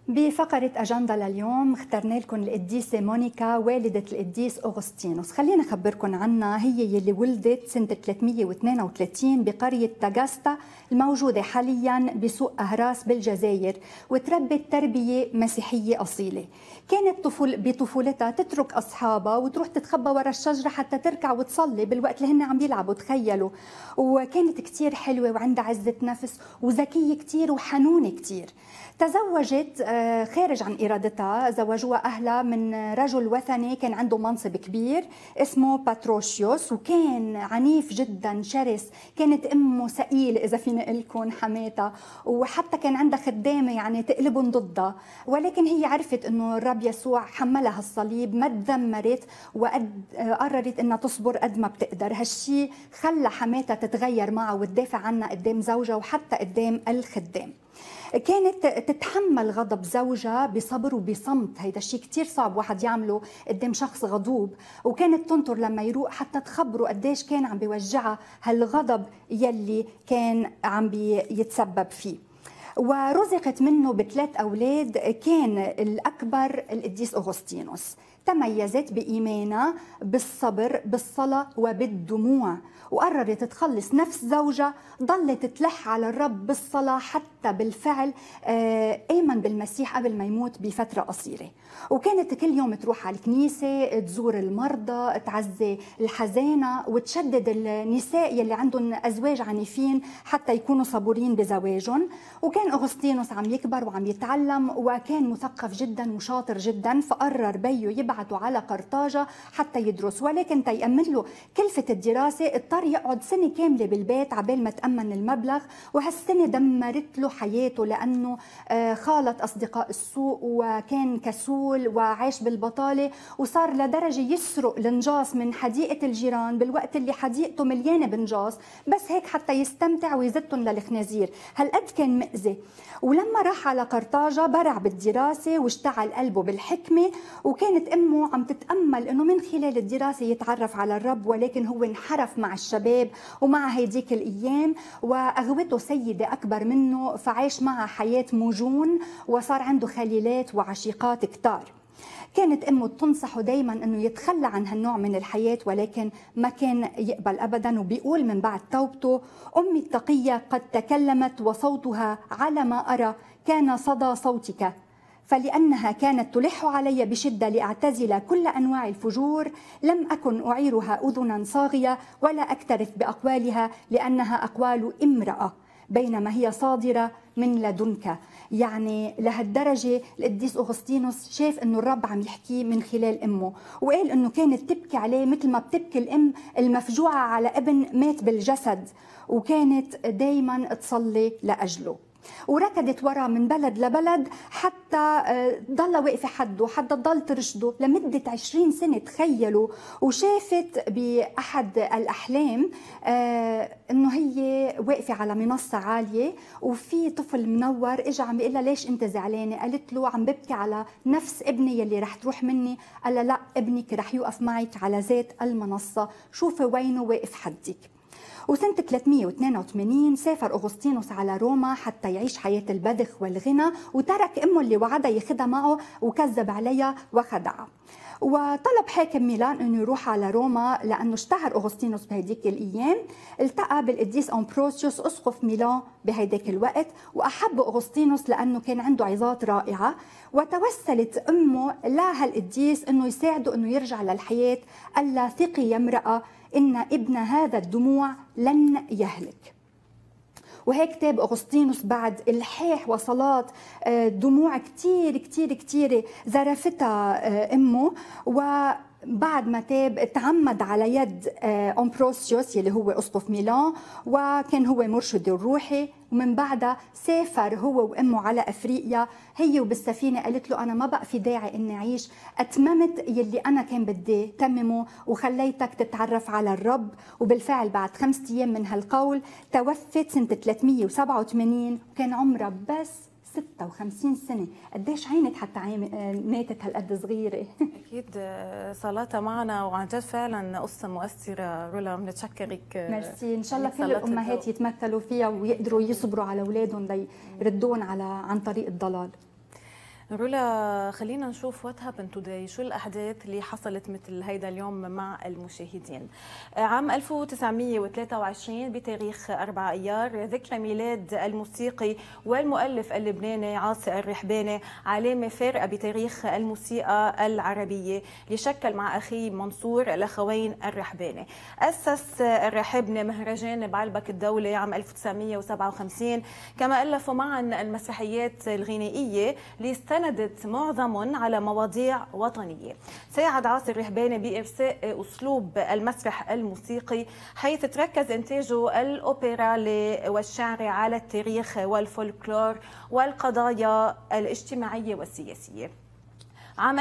بفقرة أجندة لليوم اخترنا لكم القديسة مونيكا والدة القديس أغسطينوس. خلينا أخبركم عنها. هي يلي ولدت سنة 332 بقرية تاغاستا الموجودة حاليا بسوق أهراس بالجزائر، وتربت تربية مسيحية أصيلة. كانت بطفولتها تترك أصحابها وتروح تتخبى ورا الشجرة حتى تركع وتصلي بالوقت اللي هن عم يلعبوا. تخيلوا. وكانت كتير حلوة وعندها عزة نفس وذكية كتير وحنونة كتير. تزوجت خارج عن إرادتها، زوجوها أهلها من رجل وثني كان عنده منصب كبير اسمه باتروشيوس، وكان عنيف جدا شرس. كانت أمه سئيل إذا فينا أقول لكم حماتها، وحتى كان عندها خدامة يعني تقلبهم ضدها. ولكن هي عرفت أنه الرب يسوع حملها الصليب، ما تذمرت وقررت أنها تصبر قد ما بتقدر. هالشي خلى حماتها تتغير معها وتدافع عنها قدام زوجها وحتى قدام الخدام. كانت تتحمل غضب زوجها بصبر وبصمت، هيدا الشيء كتير صعب واحد يعمله قدام شخص غضوب. وكانت تنطر لما يروق حتى تخبره قديش كان عم بيوجعها هالغضب يلي كان عم بيتسبب فيه. ورزقت منه بثلاث أولاد، كان الأكبر القديس أغسطينوس. تميزت بإيمانها بالصبر بالصلاة وبالدموع، وقررت تخلص نفس زوجها. ضلت تلح على الرب بالصلاة حتى بالفعل آمن بالمسيح قبل ما يموت بفترة قصيرة. وكانت كل يوم تروح على الكنيسة، تزور المرضى، تعزي الحزانة، وتشدد النساء يلي عندهم أزواج عنيفين حتى يكونوا صبورين بزواجهم. وكان أغسطينوس عم يكبر وعم يتعلم، وكان مثقف جدا وشاطر جدا، فقرر بيه يبعثه على قرطاجة حتى يدرس. ولكن تيأمن له كلفة الدراسة اضطر يقعد سنة كاملة بالبيت عبال ما تأمن المبلغ، وهالسنة دمرت له حياته لأنه خالط أصدقاء السوء وكان كسول وعاش بالبطالة، وصار لدرجة يسرق النجاص من حديقة الجيران بالوقت اللي حديقته مليانة بنجاص، بس هيك حتى يستمتع ويزتهم للخنازير. هالقد كان مأذي. ولما راح على قرطاجة برع بالدراسة واشتعل قلبه بالحكمة، وكانت أمه عم تتأمل أنه من خلال الدراسة يتعرف على الرب، ولكن هو انحرف مع الشباب ومع هيديك الأيام، وأغوته سيدة أكبر منه فعاش معها حياة موجون، وصار عنده خليلات وعشيقات كتار. كانت أمه تنصحه دايما أنه يتخلى عن هالنوع من الحياة، ولكن ما كان يقبل أبدا. وبيقول من بعد توبته: أمي التقية قد تكلمت وصوتها على ما أرى كان صدى صوتك، فلأنها كانت تلح علي بشدة لأعتزل كل أنواع الفجور لم أكن أعيرها أذنا صاغية ولا أكترث بأقوالها، لأنها أقوال امرأة بينما هي صادرة من لدنك. يعني لهالدرجة القديس أغسطينوس شاف أنه الرب عم يحكي من خلال أمه، وقال أنه كانت تبكي عليه مثل ما بتبكي الأم المفجوعة على ابن مات بالجسد، وكانت دايما تصلي لأجله. وركضت وراه من بلد لبلد حتى ضل واقفة حده، حتى ضل ترشده لمدة 20 سنة. تخيلوا. وشافت بأحد الأحلام أنه هي واقفة على منصة عالية وفي طفل منور إجا عم بيقول لها: ليش أنت زعلانة؟ قالت له: عم ببكي على نفس ابني يلي رح تروح مني. قال لها: لا، ابنك رح يوقف معك على ذات المنصة، شوفي وينه واقف حدك. وسنة 382 سافر أغسطينوس على روما حتى يعيش حياة البذخ والغنى، وترك أمه اللي وعدها ياخدها معه وكذب عليها وخدعها. وطلب حاكم ميلان أنه يروح على روما لأنه اشتهر أغسطينوس بهديك الأيام. التقى بالقديس أمبروسيوس أسقف ميلان بهديك الوقت، وأحب أغسطينوس لأنه كان عنده عظات رائعة. وتوسلت أمه لهالقديس أنه يساعده أنه يرجع للحياة. قال لها: ثقي يا امرأة، إن ابن هذا الدموع لن يهلك. وهيك تاب أغسطينوس بعد الحاح وصلاة دموع كتير كتير كتير زرفتها أمه. وبعد ما تاب تعمد على يد أمبروسيوس يلي هو أسقف ميلان، وكان هو مرشده الروحي. ومن بعدها سافر هو وأمه على أفريقيا. هي وبالسفينة قالت له: أنا ما بقى في داعي إني أعيش، أتممت يلي أنا كان بدي تممه وخليتك تتعرف على الرب. وبالفعل بعد 5 أيام من هالقول توفت سنة 387، وكان عمرها بس 56 سنة. قديش عينك حتى ماتت هالقد صغيرة. أكيد صلاتها معنا، وعن جد فعلا قصة مؤثرة. رولا بنتشكرك. ميرسي. إن شاء الله كل الأمهات يتمثلوا فيها ويقدروا يصبروا على أولادهم ليردون عن طريق الضلال. رولا، خلينا نشوف وات هابن توداي، شو الأحداث اللي حصلت مثل هيدا اليوم مع المشاهدين. عام 1923 بتاريخ 4 أيار ذكرى ميلاد الموسيقي والمؤلف اللبناني عاصي الرحباني، علامة فارقة بتاريخ الموسيقى العربية، اللي شكل مع أخيه منصور الأخوين الرحباني. أسس الرحبني مهرجان بعلبك الدولة عام 1957، كما ألفوا معا المسرحيات الغنائية اللي استندت معظم على مواضيع وطنية. ساعد عاصي الرحباني بإرساء أسلوب المسرح الموسيقي، حيث تركز إنتاجه الأوبرالي والشعري على التاريخ والفولكلور والقضايا الاجتماعية والسياسية. عام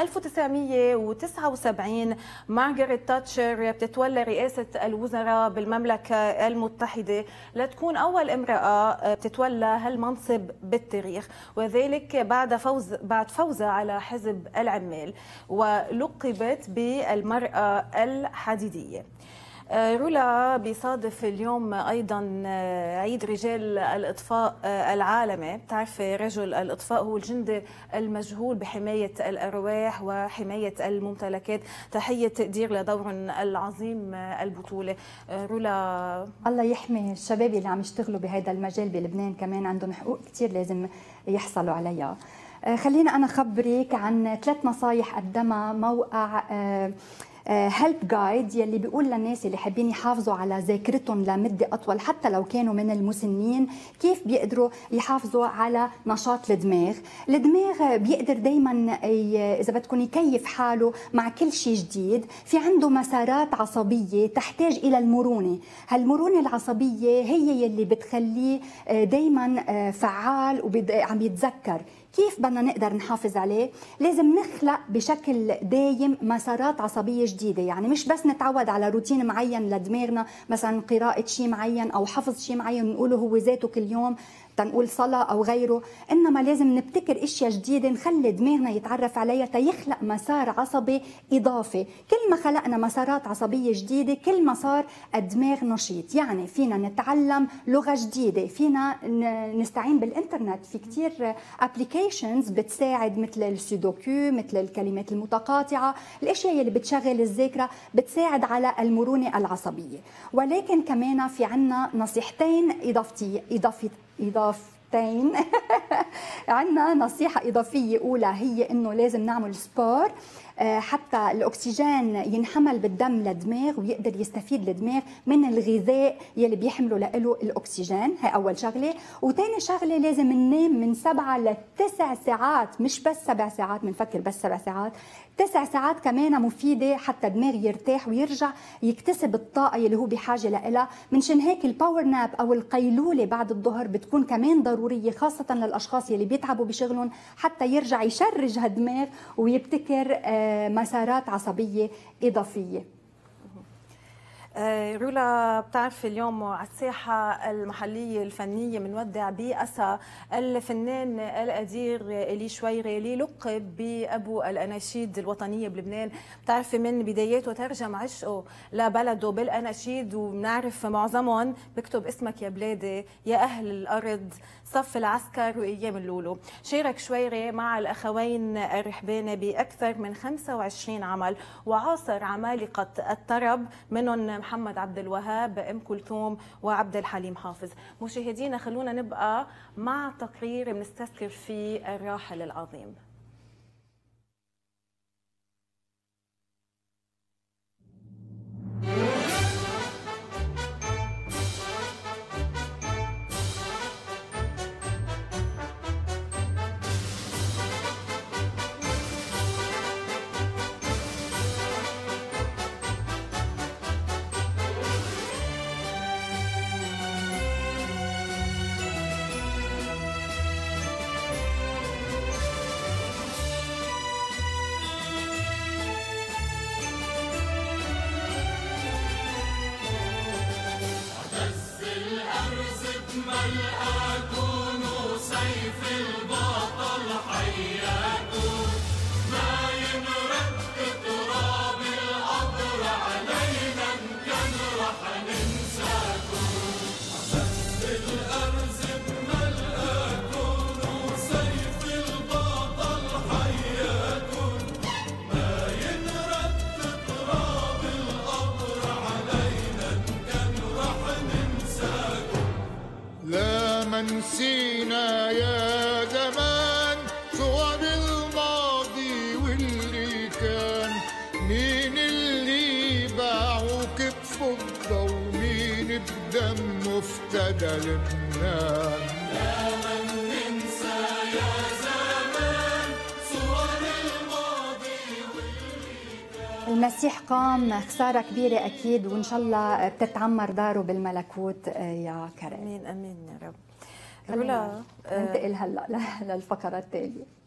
1979 مارغريت تاتشر بتتولى رئاسة الوزراء بالمملكة المتحدة، لتكون أول امرأة بتتولى هالمنصب بالتاريخ، وذلك بعد فوزها على حزب العمال، ولقبت بالمرأة الحديدية. رولا، بيصادف اليوم أيضا عيد رجال الإطفاء العالمي. بتعرفي رجل الإطفاء هو الجندي المجهول بحماية الأرواح وحماية الممتلكات. تحية تقدير لدور العظيم البطولة. رولا، الله يحمي الشباب اللي عم يشتغلوا بهذا المجال بلبنان، كمان عندهم حقوق كتير لازم يحصلوا عليها. خلينا أنا خبرك عن 3 نصايح قدمها موقع هيلب جايد، يلي بيقول للناس اللي حابين يحافظوا على ذاكرتهم لمده اطول حتى لو كانوا من المسنين، كيف بيقدروا يحافظوا على نشاط الدماغ. الدماغ بيقدر دائما اذا بدكم يكيف حاله مع كل شيء جديد. في عنده مسارات عصبيه تحتاج الى المرونه، هالمرونه العصبيه هي يلي بتخليه دائما فعال وعم يتذكر. كيف بدنا نقدر نحافظ عليه؟ لازم نخلق بشكل دايم مسارات عصبية جديدة، يعني مش بس نتعود على روتين معين لدماغنا، مثلا قراءة شيء معين أو حفظ شيء معين نقوله هو ذاته كل يوم، تنقول صلاة أو غيره، إنما لازم نبتكر أشياء جديدة نخلي دماغنا يتعرف عليها تيخلق مسار عصبي إضافي. كل ما خلقنا مسارات عصبية جديدة كل ما صار الدماغ نشيط. يعني فينا نتعلم لغة جديدة، فينا نستعين بالإنترنت، في كتير أبليكيشنز بتساعد مثل السودوكو، مثل الكلمات المتقاطعة، الأشياء اللي بتشغل الذاكرة بتساعد على المرونة العصبية. ولكن كمان في عنا نصيحتين إضافتين عندنا نصيحة إضافية. أولى هي إنه لازم نعمل سبور حتى الأكسجين ينحمل بالدم للدماغ ويقدر يستفيد الدماغ من الغذاء يلي بيحمله له الأكسجين. هي أول شغلة. وتاني شغلة لازم ننام من 7 ل 9 ساعات، مش بس 7 ساعات بنفكر بس 7 ساعات، 9 ساعات كمان مفيدة حتى الدماغ يرتاح ويرجع يكتسب الطاقة اللي هو بحاجة لها. منشان هيك الباور ناب أو القيلولة بعد الظهر بتكون كمان ضرورية، خاصة للأشخاص اللي بيتعبوا بشغلهم، حتى يرجع يشرج هالدماغ ويبتكر مسارات عصبية إضافية. رولا، بتعرف اليوم على الساحة المحلية الفنية بنودع بأسى الفنان القدير إلي شويري، اللي لقب بأبو الأناشيد الوطنية بلبنان. بتعرفي من بداياته ترجم عشقه لبلده بالأناشيد، وبنعرف معظمهم بكتب اسمك يا بلادي، يا أهل الأرض، صف العسكر، وأيام اللولو. شارك شويري مع الأخوين الرحباني بأكثر من 25 عمل، وعاصر عمالقة الطرب منهم محمد عبد الوهاب، أم كلثوم، وعبد الحليم حافظ. مشاهدينا، خلونا نبقى مع تقرير بنستذكر فيه الراحل العظيم. نسينا يا زمان صور الماضي واللي كان. مين اللي باعوك بفضة ومين بدمه افتدى لبنان؟ دايما ننسى يا زمان صور الماضي واللي كان. المسيح قام، خسارة كبيرة أكيد، وإن شاء الله بتتعمر داره بالملكوت يا كريم. امين امين يا رب. ننتقل هلا للفقرة التالية.